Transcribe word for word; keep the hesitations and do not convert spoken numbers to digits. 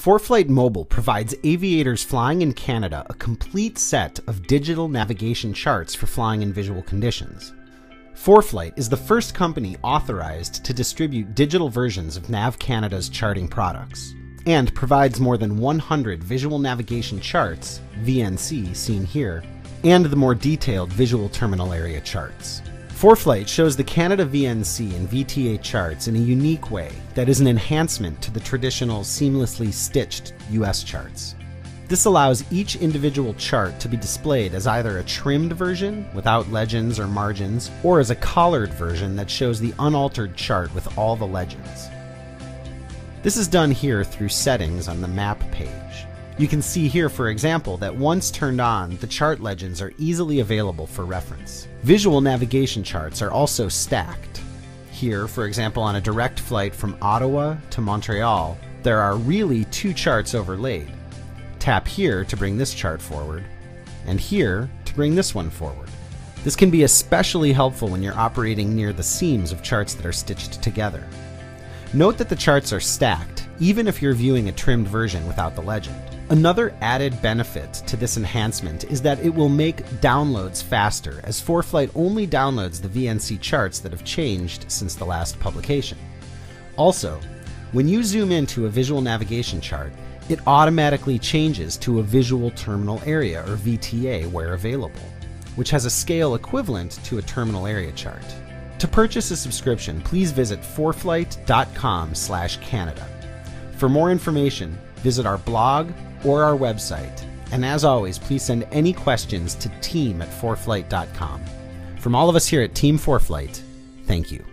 ForeFlight Mobile provides aviators flying in Canada a complete set of digital navigation charts for flying in visual conditions. ForeFlight is the first company authorized to distribute digital versions of Nav Canada's charting products, and provides more than one hundred visual navigation charts, V N C seen here, and the more detailed visual terminal area charts. ForeFlight shows the Canada V N C and V T A charts in a unique way that is an enhancement to the traditional seamlessly stitched U S charts. This allows each individual chart to be displayed as either a trimmed version without legends or margins, or as a collared version that shows the unaltered chart with all the legends. This is done here through settings on the map page. You can see here, for example, that once turned on, the chart legends are easily available for reference. Visual navigation charts are also stacked. Here, for example, on a direct flight from Ottawa to Montreal, there are really two charts overlaid. Tap here to bring this chart forward, and here to bring this one forward. This can be especially helpful when you're operating near the seams of charts that are stitched together. Note that the charts are stacked, even if you're viewing a trimmed version without the legend. Another added benefit to this enhancement is that it will make downloads faster, as ForeFlight only downloads the V N C charts that have changed since the last publication. Also, when you zoom into a visual navigation chart, it automatically changes to a visual terminal area, or V T A, where available, which has a scale equivalent to a terminal area chart. To purchase a subscription, please visit foreflight dot com slash Canada. For more information, visit our blog or our website. And as always, please send any questions to team at foreflight dot com. From all of us here at Team ForeFlight, thank you.